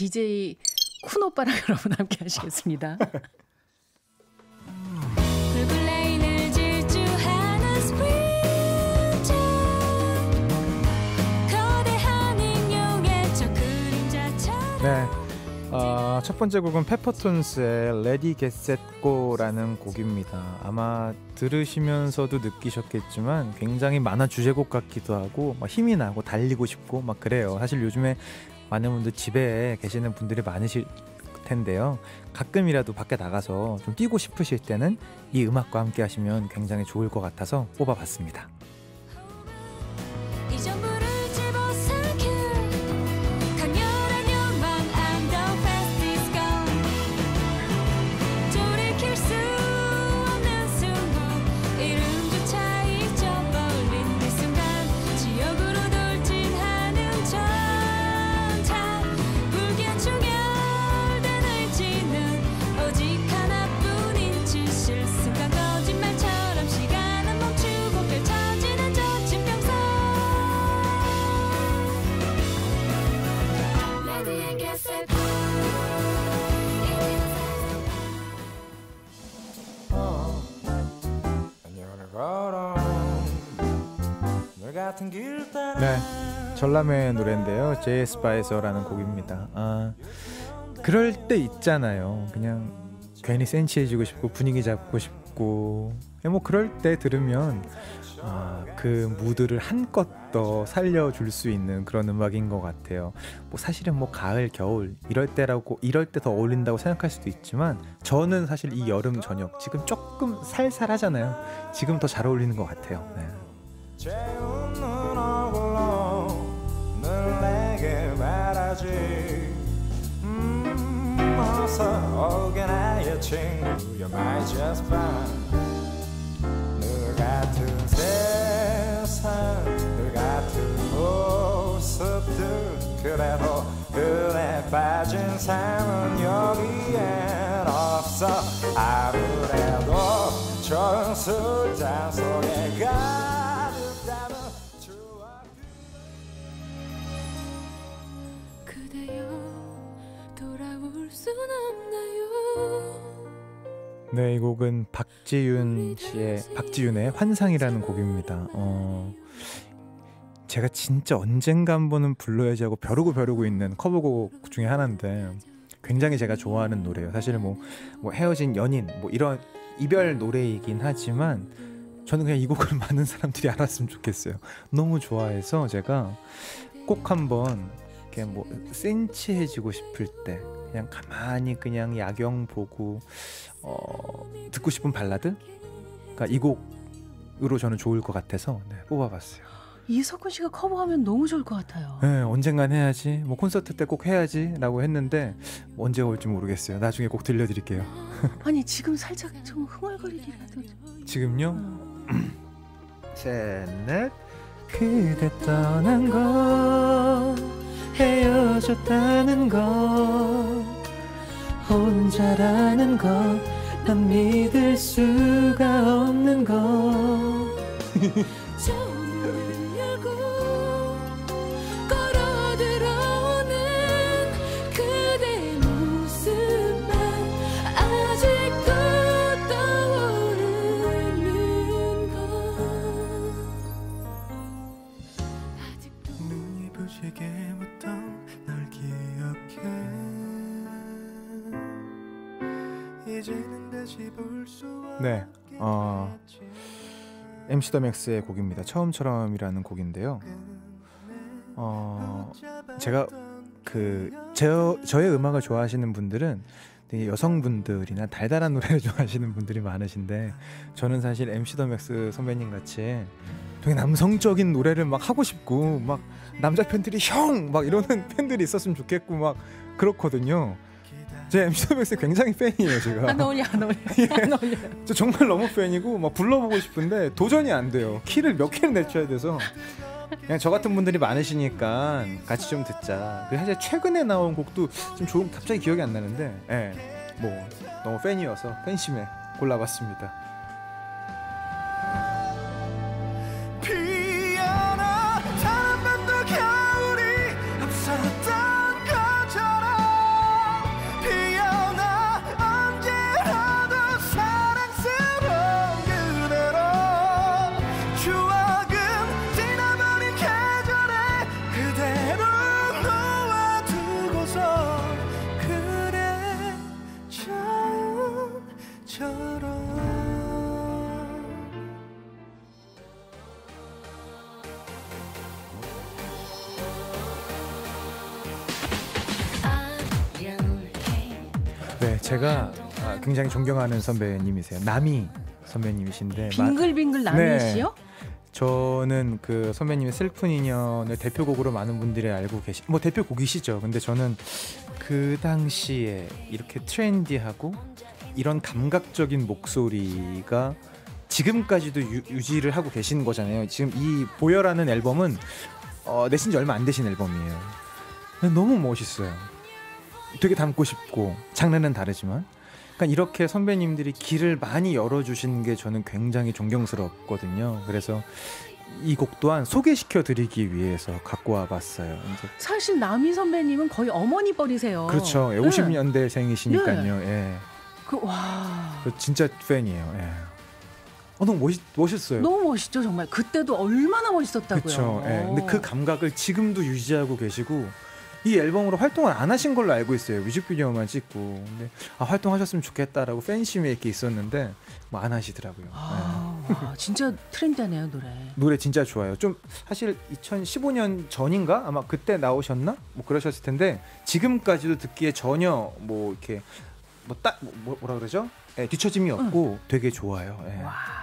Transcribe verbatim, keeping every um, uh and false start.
디제이 쿤 오빠랑 여러분 함께 하시겠습니다. 네, 어, 첫 번째 곡은 페퍼톤스의 Ready Get Set Go라는 곡입니다. 아마 들으시면서도 느끼셨겠지만 굉장히 만화 주제곡 같기도 하고 막 힘이 나고 달리고 싶고 막 그래요. 사실 요즘에 많은 분들 집에 계시는 분들이 많으실 텐데요. 가끔이라도 밖에 나가서 좀 뛰고 싶으실 때는 이 음악과 함께 하시면 굉장히 좋을 것 같아서 뽑아봤습니다. 네, 전람회 노래인데요. 제이에스바에서라는 곡입니다. 아, 그럴 때 있잖아요. 그냥 괜히 센치해지고 싶고 분위기 잡고 싶고 뭐 그럴 때 들으면 아, 그 무드를 한껏 더 살려줄 수 있는 그런 음악인 것 같아요. 뭐 사실은 뭐 가을, 겨울 이럴 때라고 이럴 때 더 어울린다고 생각할 수도 있지만 저는 사실 이 여름 저녁 지금 조금 살살하잖아요. 지금 더 잘 어울리는 것 같아요. 네. 음, 어서 오게 나의 친구 You're my just fine 늘 같은 세상 늘 같은 모습들 그래도 그래 빠진 삶은 여기엔 없어 아무래도 좋은 술잔 속에 가득 네, 이 곡은 박지윤 씨의 박지윤의 환상이라는 곡입니다. 어, 제가 진짜 언젠가 한 번은 불러야지 하고 벼르고 벼르고 있는 커버곡 중에 하나인데 굉장히 제가 좋아하는 노래예요. 사실 뭐, 뭐 헤어진 연인 뭐 이런 이별 노래이긴 하지만 저는 그냥 이 곡을 많은 사람들이 알았으면 좋겠어요. 너무 좋아해서 제가 꼭 한번 이렇게 뭐 센치해지고 싶을 때 그냥 가만히 그냥 야경 보고 어, 듣고 싶은 발라드가 이 곡으로 저는 좋을 것 같아서 네, 뽑아봤어요. 이석훈 씨가 커버하면 너무 좋을 것 같아요. 네, 언젠간 해야지 뭐 콘서트 때 꼭 해야지 라고 했는데 언제 올지 모르겠어요. 나중에 꼭 들려드릴게요. 아니 지금 살짝 좀 흥얼거리기라도 지금요? 어. 셋넷 그대 떠난 거 헤어졌다는 거 혼자라는 거 난 믿을 수가 없는 거 문을 열고 걸어 들어오는 그대 모습만 아직도 떠오르는 거 아직도 눈이 부시게 묻던 널 기억해 이제는 다시 볼 수 네, 어, 엠씨 더 맥스의 곡입니다. 처음처럼이라는 곡인데요. 어, 제가 그 저, 저의 음악을 좋아하시는 분들은 되게 여성분들이나 달달한 노래를 좋아하시는 분들이 많으신데 저는 사실 엠씨 더 맥스 선배님 같이 되게 남성적인 노래를 막 하고 싶고 막 남자 팬들이 형! 막 이러는 팬들이 있었으면 좋겠고 막 그렇거든요. 제 엠씨 더 맥스 굉장히 팬이에요, 제가. 안 어울려, 안 어울려. 예. 안 어울려. 저 정말 너무 팬이고 막 불러보고 싶은데 도전이 안 돼요. 키를 몇 개를 내줘야 돼서 그냥 저 같은 분들이 많으시니까 같이 좀 듣자. 사실 최근에 나온 곡도 좀 좋은 갑자기 기억이 안 나는데, 예, 뭐 너무 팬이어서 팬심에 골라봤습니다. 피어나 다른 밤도 겨울이 없었던 것처럼 네, 제가 아, 굉장히 존경하는 선배님이세요. 남희 선배님이신데 빙글빙글 마- 남희 네. 씨요? 저는 그 선배님의 슬픈 인연을 대표곡으로 많은 분들이 알고 계시, 뭐 대표곡이시죠. 근데 저는 그 당시에 이렇게 트렌디하고 이런 감각적인 목소리가 지금까지도 유, 유지를 하고 계신 거잖아요. 지금 이 보여라는 앨범은 어, 내신 지 얼마 안 되신 앨범이에요. 너무 멋있어요. 되게 닮고 싶고 장르는 다르지만, 그러니까 이렇게 선배님들이 길을 많이 열어주신 게 저는 굉장히 존경스럽거든요. 그래서 이 곡 또한 소개시켜 드리기 위해서 갖고 와봤어요. 이제 사실 남희 선배님은 거의 어머니 뻘이세요. 그렇죠. 예, 네. 오십 년대생이시니까요. 예. 그, 와. 저 진짜 팬이에요. 예. 어, 너무 멋있, 멋있어요. 너무 멋있죠, 정말. 그때도 얼마나 멋있었다고요. 그렇죠. 예. 근데 그 감각을 지금도 유지하고 계시고, 이 앨범으로 활동을 안 하신 걸로 알고 있어요. 뮤직비디오만 찍고. 근데 아, 활동하셨으면 좋겠다라고 팬심이 이렇게 있었는데 뭐 안 하시더라고요. 아, 예. 와, 진짜 트렌디하네요, 노래. 노래 진짜 좋아요. 좀 사실 이천십오 년 전인가 아마 그때 나오셨나 뭐 그러셨을 텐데 지금까지도 듣기에 전혀 뭐 이렇게 뭐딱 뭐, 뭐라 그러죠? 예, 뒤처짐이 없고 되게 좋아요. 예. 와.